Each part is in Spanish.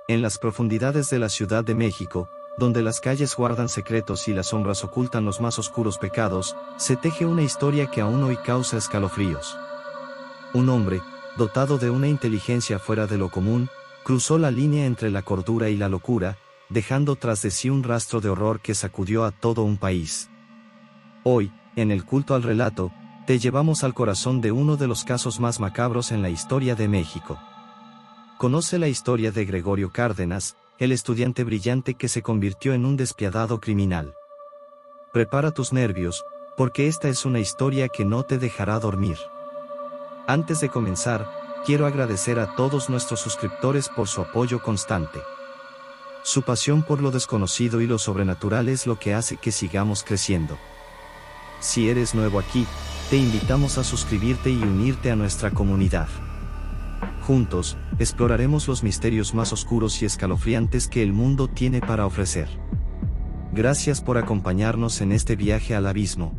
En las profundidades de la Ciudad de México, donde las calles guardan secretos y las sombras ocultan los más oscuros pecados, se teje una historia que aún hoy causa escalofríos. Un hombre, dotado de una inteligencia fuera de lo común, cruzó la línea entre la cordura y la locura, dejando tras de sí un rastro de horror que sacudió a todo un país. Hoy, en el culto al relato, te llevamos al corazón de uno de los casos más macabros en la historia de México. Conoce la historia de Gregorio Cárdenas, el estudiante brillante que se convirtió en un despiadado criminal. Prepara tus nervios, porque esta es una historia que no te dejará dormir. Antes de comenzar, quiero agradecer a todos nuestros suscriptores por su apoyo constante. Su pasión por lo desconocido y lo sobrenatural es lo que hace que sigamos creciendo. Si eres nuevo aquí, te invitamos a suscribirte y unirte a nuestra comunidad. Juntos, exploraremos los misterios más oscuros y escalofriantes que el mundo tiene para ofrecer. Gracias por acompañarnos en este viaje al abismo.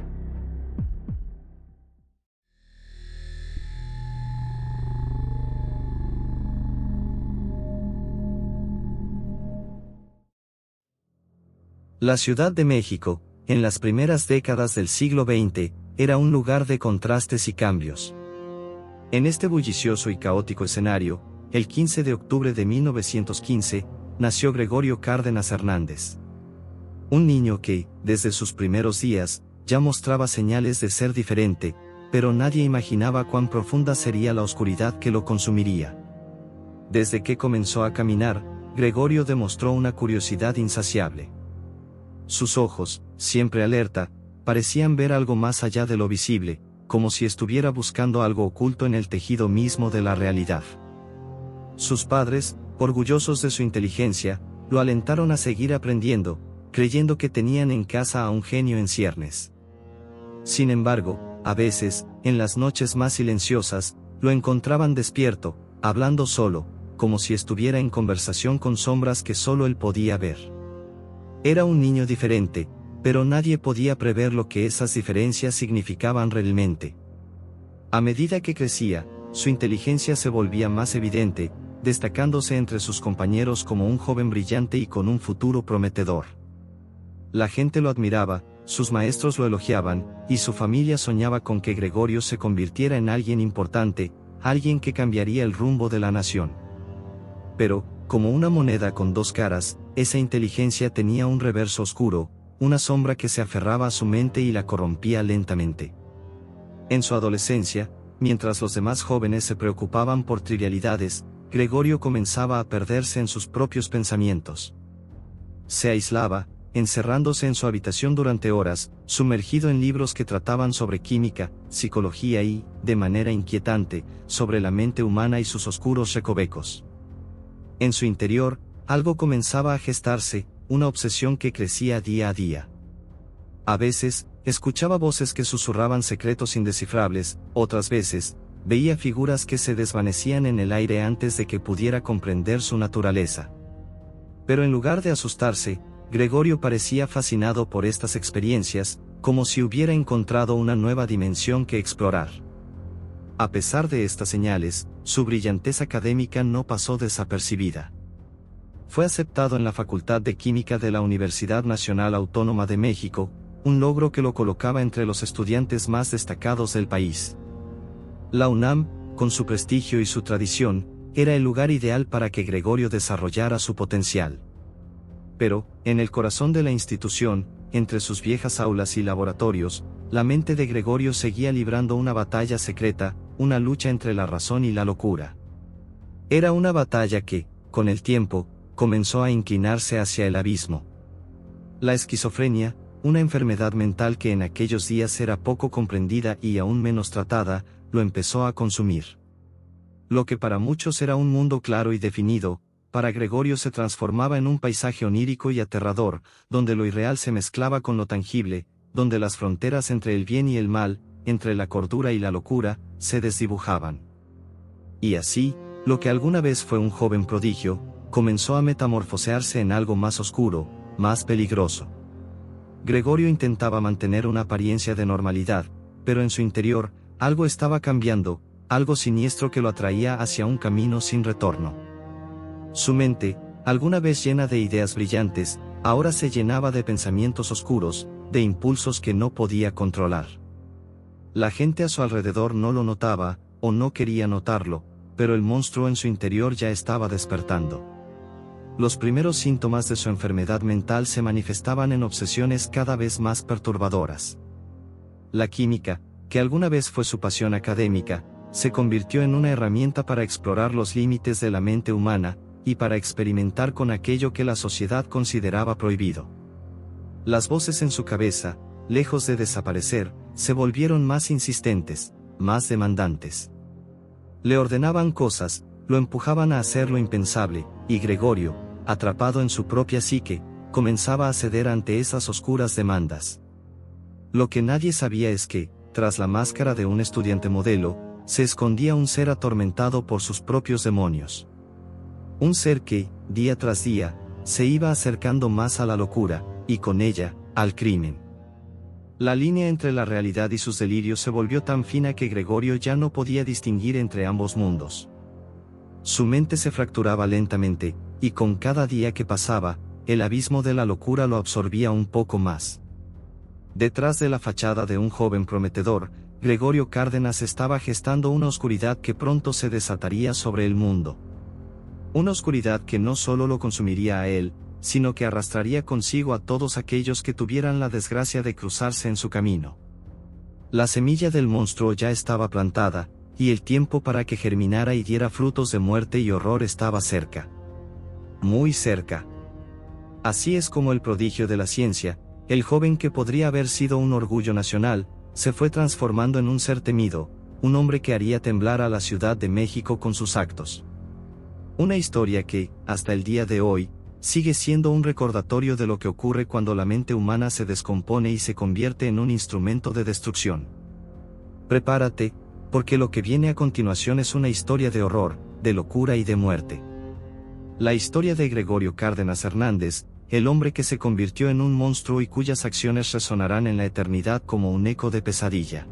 La Ciudad de México, en las primeras décadas del siglo XX, era un lugar de contrastes y cambios. En este bullicioso y caótico escenario, el 15 de octubre de 1915, nació Gregorio Cárdenas Hernández. Un niño que, desde sus primeros días, ya mostraba señales de ser diferente, pero nadie imaginaba cuán profunda sería la oscuridad que lo consumiría. Desde que comenzó a caminar, Gregorio demostró una curiosidad insaciable. Sus ojos, siempre alerta, parecían ver algo más allá de lo visible, como si estuviera buscando algo oculto en el tejido mismo de la realidad. Sus padres, orgullosos de su inteligencia, lo alentaron a seguir aprendiendo, creyendo que tenían en casa a un genio en ciernes. Sin embargo, a veces, en las noches más silenciosas, lo encontraban despierto, hablando solo, como si estuviera en conversación con sombras que solo él podía ver. Era un niño diferente, pero nadie podía prever lo que esas diferencias significaban realmente. A medida que crecía, su inteligencia se volvía más evidente, destacándose entre sus compañeros como un joven brillante y con un futuro prometedor. La gente lo admiraba, sus maestros lo elogiaban, y su familia soñaba con que Gregorio se convirtiera en alguien importante, alguien que cambiaría el rumbo de la nación. Pero, como una moneda con dos caras, esa inteligencia tenía un reverso oscuro, una sombra que se aferraba a su mente y la corrompía lentamente. En su adolescencia, mientras los demás jóvenes se preocupaban por trivialidades, Gregorio comenzaba a perderse en sus propios pensamientos. Se aislaba, encerrándose en su habitación durante horas, sumergido en libros que trataban sobre química, psicología y, de manera inquietante, sobre la mente humana y sus oscuros recovecos. En su interior, algo comenzaba a gestarse, una obsesión que crecía día a día. A veces, escuchaba voces que susurraban secretos indescifrables, otras veces, veía figuras que se desvanecían en el aire antes de que pudiera comprender su naturaleza. Pero en lugar de asustarse, Gregorio parecía fascinado por estas experiencias, como si hubiera encontrado una nueva dimensión que explorar. A pesar de estas señales, su brillantez académica no pasó desapercibida. Fue aceptado en la Facultad de Química de la Universidad Nacional Autónoma de México, un logro que lo colocaba entre los estudiantes más destacados del país. La UNAM, con su prestigio y su tradición, era el lugar ideal para que Gregorio desarrollara su potencial. Pero, en el corazón de la institución, entre sus viejas aulas y laboratorios, la mente de Gregorio seguía librando una batalla secreta, una lucha entre la razón y la locura. Era una batalla que, con el tiempo, comenzó a inclinarse hacia el abismo. La esquizofrenia, una enfermedad mental que en aquellos días era poco comprendida y aún menos tratada, lo empezó a consumir. Lo que para muchos era un mundo claro y definido, para Gregorio se transformaba en un paisaje onírico y aterrador, donde lo irreal se mezclaba con lo tangible, donde las fronteras entre el bien y el mal, entre la cordura y la locura, se desdibujaban. Y así, lo que alguna vez fue un joven prodigio, comenzó a metamorfosearse en algo más oscuro, más peligroso. Gregorio intentaba mantener una apariencia de normalidad, pero en su interior, algo estaba cambiando, algo siniestro que lo atraía hacia un camino sin retorno. Su mente, alguna vez llena de ideas brillantes, ahora se llenaba de pensamientos oscuros, de impulsos que no podía controlar. La gente a su alrededor no lo notaba, o no quería notarlo, pero el monstruo en su interior ya estaba despertando. Los primeros síntomas de su enfermedad mental se manifestaban en obsesiones cada vez más perturbadoras. La química, que alguna vez fue su pasión académica, se convirtió en una herramienta para explorar los límites de la mente humana, y para experimentar con aquello que la sociedad consideraba prohibido. Las voces en su cabeza, lejos de desaparecer, se volvieron más insistentes, más demandantes. Le ordenaban cosas, lo empujaban a hacer lo impensable, y Gregorio, atrapado en su propia psique, comenzaba a ceder ante esas oscuras demandas. Lo que nadie sabía es que, tras la máscara de un estudiante modelo, se escondía un ser atormentado por sus propios demonios. Un ser que, día tras día, se iba acercando más a la locura, y con ella, al crimen. La línea entre la realidad y sus delirios se volvió tan fina que Gregorio ya no podía distinguir entre ambos mundos. Su mente se fracturaba lentamente, y con cada día que pasaba, el abismo de la locura lo absorbía un poco más. Detrás de la fachada de un joven prometedor, Gregorio Cárdenas estaba gestando una oscuridad que pronto se desataría sobre el mundo. Una oscuridad que no solo lo consumiría a él, sino que arrastraría consigo a todos aquellos que tuvieran la desgracia de cruzarse en su camino. La semilla del monstruo ya estaba plantada, y el tiempo para que germinara y diera frutos de muerte y horror estaba cerca. Muy cerca. Así es como el prodigio de la ciencia, el joven que podría haber sido un orgullo nacional, se fue transformando en un ser temido, un hombre que haría temblar a la Ciudad de México con sus actos. Una historia que, hasta el día de hoy, sigue siendo un recordatorio de lo que ocurre cuando la mente humana se descompone y se convierte en un instrumento de destrucción. Prepárate, porque lo que viene a continuación es una historia de horror, de locura y de muerte. La historia de Gregorio Cárdenas Hernández, el hombre que se convirtió en un monstruo y cuyas acciones resonarán en la eternidad como un eco de pesadilla.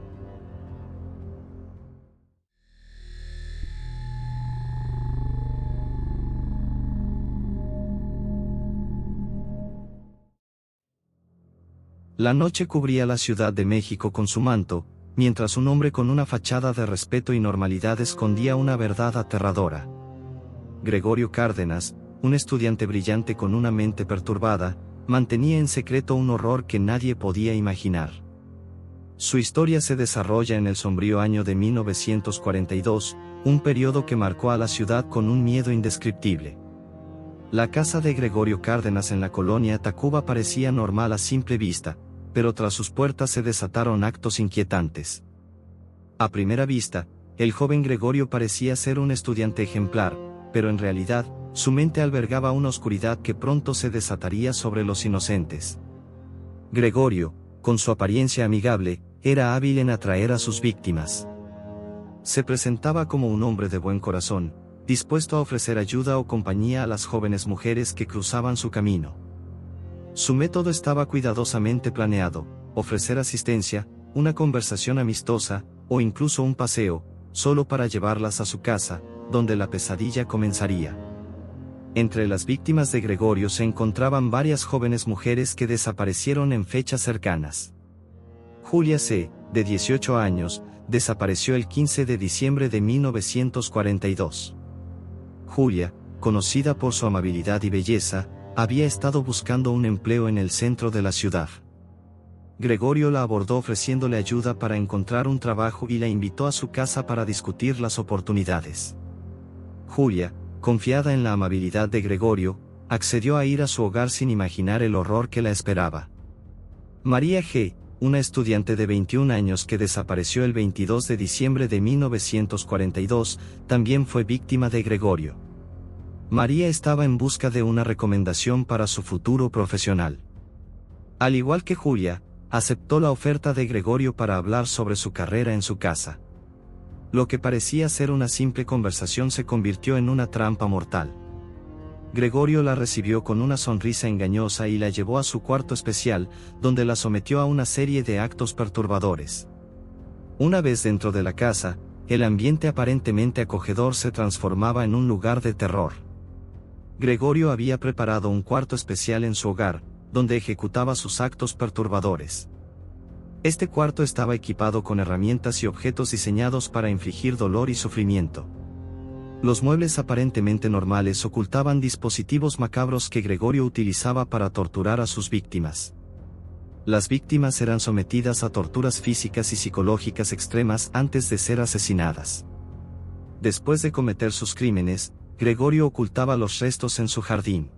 La noche cubría la Ciudad de México con su manto, mientras un hombre con una fachada de respeto y normalidad escondía una verdad aterradora. Gregorio Cárdenas, un estudiante brillante con una mente perturbada, mantenía en secreto un horror que nadie podía imaginar. Su historia se desarrolla en el sombrío año de 1942, un periodo que marcó a la ciudad con un miedo indescriptible. La casa de Gregorio Cárdenas en la colonia Tacuba parecía normal a simple vista, pero tras sus puertas se desataron actos inquietantes. A primera vista, el joven Gregorio parecía ser un estudiante ejemplar, pero en realidad, su mente albergaba una oscuridad que pronto se desataría sobre los inocentes. Gregorio, con su apariencia amigable, era hábil en atraer a sus víctimas. Se presentaba como un hombre de buen corazón, dispuesto a ofrecer ayuda o compañía a las jóvenes mujeres que cruzaban su camino. Su método estaba cuidadosamente planeado: ofrecer asistencia, una conversación amistosa, o incluso un paseo, solo para llevarlas a su casa, donde la pesadilla comenzaría. Entre las víctimas de Gregorio se encontraban varias jóvenes mujeres que desaparecieron en fechas cercanas. Julia C., de 18 años, desapareció el 15 de diciembre de 1942. Julia, conocida por su amabilidad y belleza, había estado buscando un empleo en el centro de la ciudad. Gregorio la abordó ofreciéndole ayuda para encontrar un trabajo y la invitó a su casa para discutir las oportunidades. Julia, confiada en la amabilidad de Gregorio, accedió a ir a su hogar sin imaginar el horror que la esperaba. María G., una estudiante de 21 años que desapareció el 22 de diciembre de 1942, también fue víctima de Gregorio. María estaba en busca de una recomendación para su futuro profesional. Al igual que Julia, aceptó la oferta de Gregorio para hablar sobre su carrera en su casa. Lo que parecía ser una simple conversación se convirtió en una trampa mortal. Gregorio la recibió con una sonrisa engañosa y la llevó a su cuarto especial, donde la sometió a una serie de actos perturbadores. Una vez dentro de la casa, el ambiente aparentemente acogedor se transformaba en un lugar de terror. Gregorio había preparado un cuarto especial en su hogar, donde ejecutaba sus actos perturbadores. Este cuarto estaba equipado con herramientas y objetos diseñados para infligir dolor y sufrimiento. Los muebles aparentemente normales ocultaban dispositivos macabros que Gregorio utilizaba para torturar a sus víctimas. Las víctimas eran sometidas a torturas físicas y psicológicas extremas antes de ser asesinadas. Después de cometer sus crímenes, Gregorio ocultaba los restos en su jardín.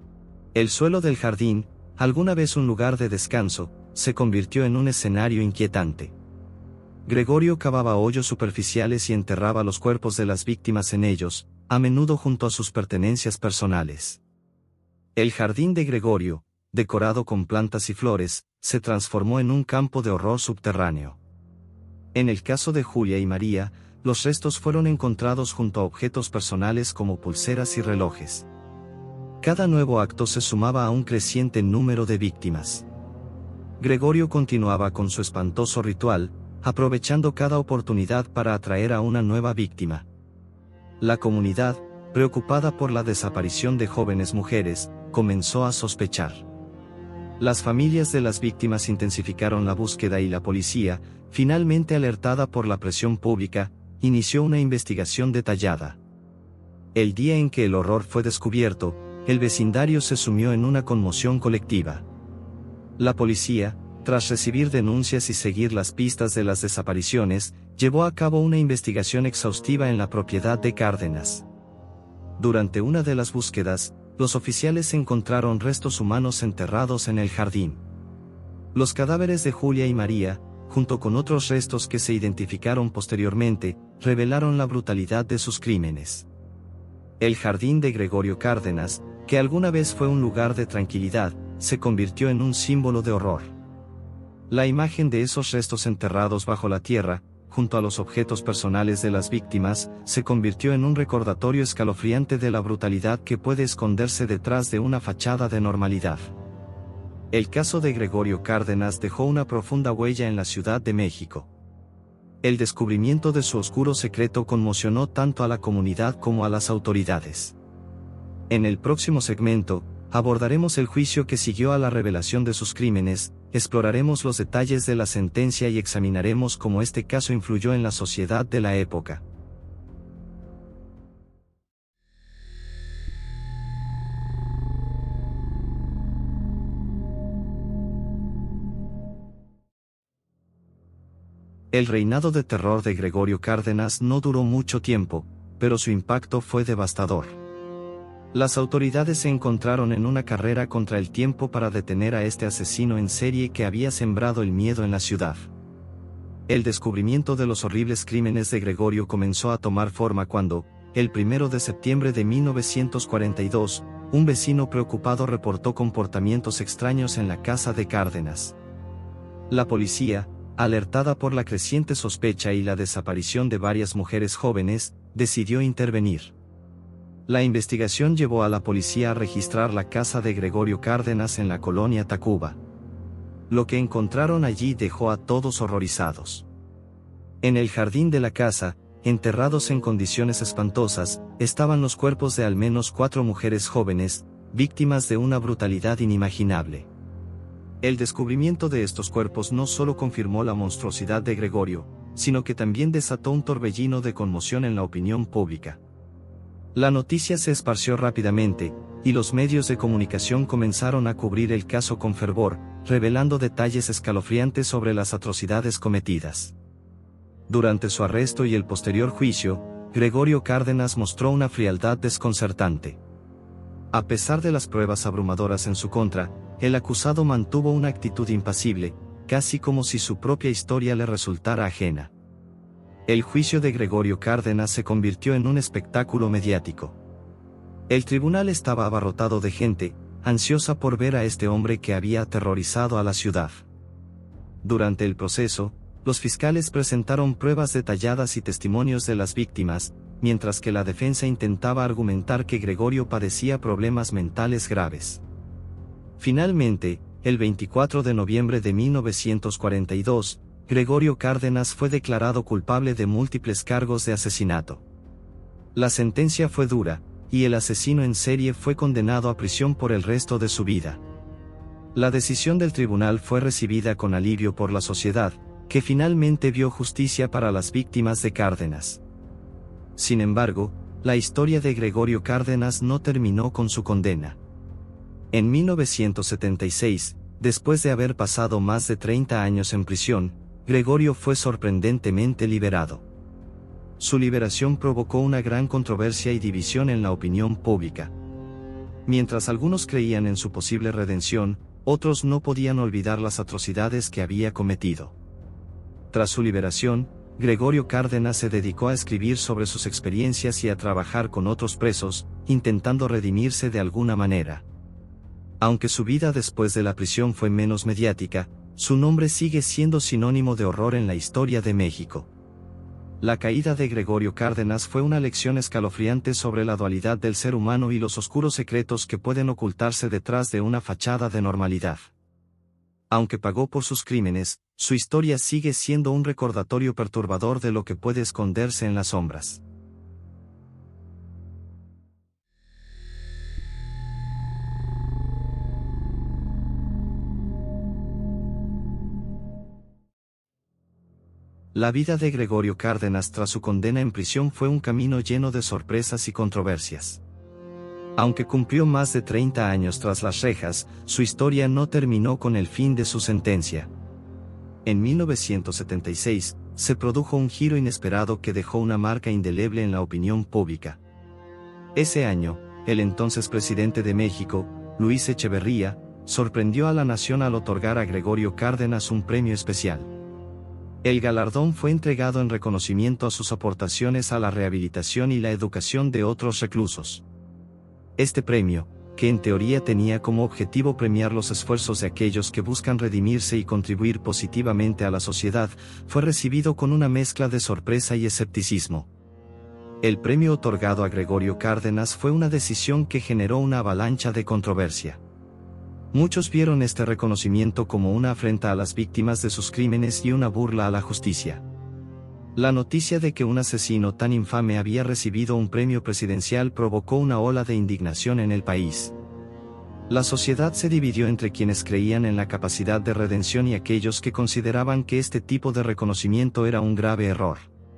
El suelo del jardín, alguna vez un lugar de descanso, se convirtió en un escenario inquietante. Gregorio cavaba hoyos superficiales y enterraba los cuerpos de las víctimas en ellos, a menudo junto a sus pertenencias personales. El jardín de Gregorio, decorado con plantas y flores, se transformó en un campo de horror subterráneo. En el caso de Julia y María, los restos fueron encontrados junto a objetos personales como pulseras y relojes. Cada nuevo acto se sumaba a un creciente número de víctimas. Gregorio continuaba con su espantoso ritual, aprovechando cada oportunidad para atraer a una nueva víctima. La comunidad, preocupada por la desaparición de jóvenes mujeres, comenzó a sospechar. Las familias de las víctimas intensificaron la búsqueda y la policía, finalmente alertada por la presión pública, inició una investigación detallada. El día en que el horror fue descubierto, el vecindario se sumió en una conmoción colectiva. La policía, tras recibir denuncias y seguir las pistas de las desapariciones, llevó a cabo una investigación exhaustiva en la propiedad de Cárdenas. Durante una de las búsquedas, los oficiales encontraron restos humanos enterrados en el jardín. Los cadáveres de Julia y María, junto con otros restos que se identificaron posteriormente, revelaron la brutalidad de sus crímenes. El jardín de Gregorio Cárdenas, que alguna vez fue un lugar de tranquilidad, se convirtió en un símbolo de horror. La imagen de esos restos enterrados bajo la tierra, junto a los objetos personales de las víctimas, se convirtió en un recordatorio escalofriante de la brutalidad que puede esconderse detrás de una fachada de normalidad. El caso de Gregorio Cárdenas dejó una profunda huella en la Ciudad de México. El descubrimiento de su oscuro secreto conmocionó tanto a la comunidad como a las autoridades. En el próximo segmento, abordaremos el juicio que siguió a la revelación de sus crímenes, exploraremos los detalles de la sentencia y examinaremos cómo este caso influyó en la sociedad de la época. El reinado de terror de Gregorio Cárdenas no duró mucho tiempo, pero su impacto fue devastador. Las autoridades se encontraron en una carrera contra el tiempo para detener a este asesino en serie que había sembrado el miedo en la ciudad. El descubrimiento de los horribles crímenes de Gregorio comenzó a tomar forma cuando, el 1 de septiembre de 1942, un vecino preocupado reportó comportamientos extraños en la casa de Cárdenas. La policía, alertada por la creciente sospecha y la desaparición de varias mujeres jóvenes, decidió intervenir. La investigación llevó a la policía a registrar la casa de Gregorio Cárdenas en la colonia Tacuba. Lo que encontraron allí dejó a todos horrorizados. En el jardín de la casa, enterrados en condiciones espantosas, estaban los cuerpos de al menos 4 mujeres jóvenes, víctimas de una brutalidad inimaginable. El descubrimiento de estos cuerpos no solo confirmó la monstruosidad de Gregorio, sino que también desató un torbellino de conmoción en la opinión pública. La noticia se esparció rápidamente, y los medios de comunicación comenzaron a cubrir el caso con fervor, revelando detalles escalofriantes sobre las atrocidades cometidas. Durante su arresto y el posterior juicio, Gregorio Cárdenas mostró una frialdad desconcertante. A pesar de las pruebas abrumadoras en su contra, el acusado mantuvo una actitud impasible, casi como si su propia historia le resultara ajena. El juicio de Gregorio Cárdenas se convirtió en un espectáculo mediático. El tribunal estaba abarrotado de gente, ansiosa por ver a este hombre que había aterrorizado a la ciudad. Durante el proceso, los fiscales presentaron pruebas detalladas y testimonios de las víctimas, mientras que la defensa intentaba argumentar que Gregorio padecía problemas mentales graves. Finalmente, el 24 de noviembre de 1942, Gregorio Cárdenas fue declarado culpable de múltiples cargos de asesinato. La sentencia fue dura, y el asesino en serie fue condenado a prisión por el resto de su vida. La decisión del tribunal fue recibida con alivio por la sociedad, que finalmente vio justicia para las víctimas de Cárdenas. Sin embargo, la historia de Gregorio Cárdenas no terminó con su condena. En 1976, después de haber pasado más de 30 años en prisión, Gregorio fue sorprendentemente liberado. Su liberación provocó una gran controversia y división en la opinión pública. Mientras algunos creían en su posible redención, otros no podían olvidar las atrocidades que había cometido. Tras su liberación, Gregorio Cárdenas se dedicó a escribir sobre sus experiencias y a trabajar con otros presos, intentando redimirse de alguna manera. Aunque su vida después de la prisión fue menos mediática, su nombre sigue siendo sinónimo de horror en la historia de México. La caída de Gregorio Cárdenas fue una lección escalofriante sobre la dualidad del ser humano y los oscuros secretos que pueden ocultarse detrás de una fachada de normalidad. Aunque pagó por sus crímenes, su historia sigue siendo un recordatorio perturbador de lo que puede esconderse en las sombras. La vida de Gregorio Cárdenas tras su condena en prisión fue un camino lleno de sorpresas y controversias. Aunque cumplió más de 30 años tras las rejas, su historia no terminó con el fin de su sentencia. En 1976, se produjo un giro inesperado que dejó una marca indeleble en la opinión pública. Ese año, el entonces presidente de México, Luis Echeverría, sorprendió a la nación al otorgar a Gregorio Cárdenas un premio especial. El galardón fue entregado en reconocimiento a sus aportaciones a la rehabilitación y la educación de otros reclusos. Este premio, que en teoría tenía como objetivo premiar los esfuerzos de aquellos que buscan redimirse y contribuir positivamente a la sociedad, fue recibido con una mezcla de sorpresa y escepticismo. El premio otorgado a Gregorio Cárdenas fue una decisión que generó una avalancha de controversia. Muchos vieron este reconocimiento como una afrenta a las víctimas de sus crímenes y una burla a la justicia. La noticia de que un asesino tan infame había recibido un premio presidencial provocó una ola de indignación en el país. La sociedad se dividió entre quienes creían en la capacidad de redención y aquellos que consideraban que este tipo de reconocimiento era un grave error.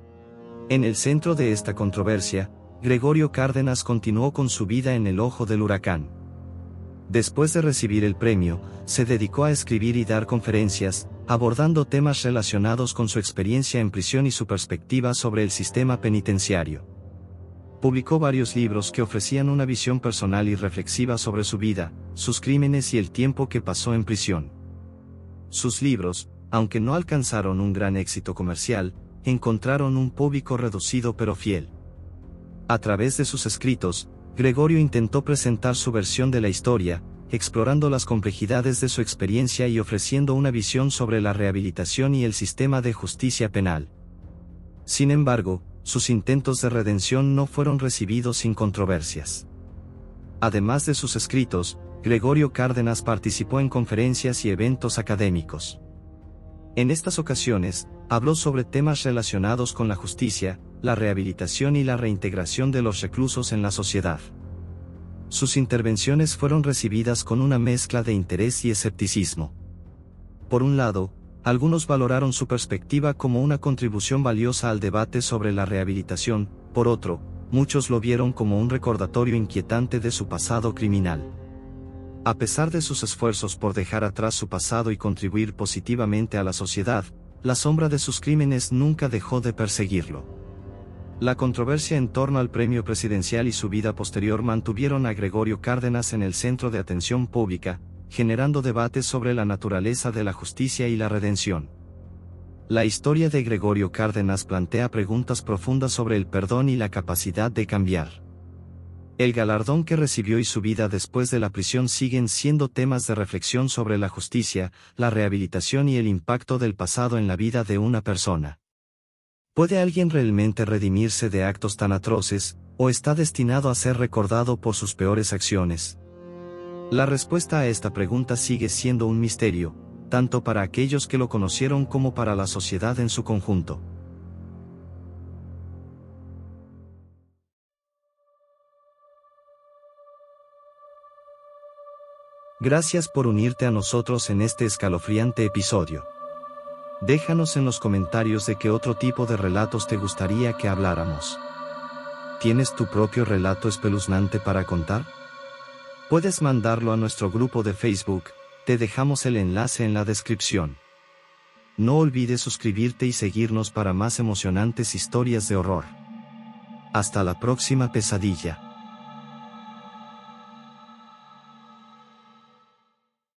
En el centro de esta controversia, Gregorio Cárdenas continuó con su vida en el ojo del huracán. Después de recibir el premio, se dedicó a escribir y dar conferencias, abordando temas relacionados con su experiencia en prisión y su perspectiva sobre el sistema penitenciario. Publicó varios libros que ofrecían una visión personal y reflexiva sobre su vida, sus crímenes y el tiempo que pasó en prisión. Sus libros, aunque no alcanzaron un gran éxito comercial, encontraron un público reducido pero fiel. A través de sus escritos, Gregorio intentó presentar su versión de la historia, explorando las complejidades de su experiencia y ofreciendo una visión sobre la rehabilitación y el sistema de justicia penal. Sin embargo, sus intentos de redención no fueron recibidos sin controversias. Además de sus escritos, Gregorio Cárdenas participó en conferencias y eventos académicos. En estas ocasiones, habló sobre temas relacionados con la justicia, la rehabilitación y la reintegración de los reclusos en la sociedad. Sus intervenciones fueron recibidas con una mezcla de interés y escepticismo. Por un lado, algunos valoraron su perspectiva como una contribución valiosa al debate sobre la rehabilitación, por otro, muchos lo vieron como un recordatorio inquietante de su pasado criminal. A pesar de sus esfuerzos por dejar atrás su pasado y contribuir positivamente a la sociedad, la sombra de sus crímenes nunca dejó de perseguirlo. La controversia en torno al premio presidencial y su vida posterior mantuvieron a Gregorio Cárdenas en el centro de atención pública, generando debates sobre la naturaleza de la justicia y la redención. La historia de Gregorio Cárdenas plantea preguntas profundas sobre el perdón y la capacidad de cambiar. El galardón que recibió y su vida después de la prisión siguen siendo temas de reflexión sobre la justicia, la rehabilitación y el impacto del pasado en la vida de una persona. ¿Puede alguien realmente redimirse de actos tan atroces, o está destinado a ser recordado por sus peores acciones? La respuesta a esta pregunta sigue siendo un misterio, tanto para aquellos que lo conocieron como para la sociedad en su conjunto. Gracias por unirte a nosotros en este escalofriante episodio. Déjanos en los comentarios de qué otro tipo de relatos te gustaría que habláramos. ¿Tienes tu propio relato espeluznante para contar? Puedes mandarlo a nuestro grupo de Facebook, te dejamos el enlace en la descripción. No olvides suscribirte y seguirnos para más emocionantes historias de horror. Hasta la próxima pesadilla.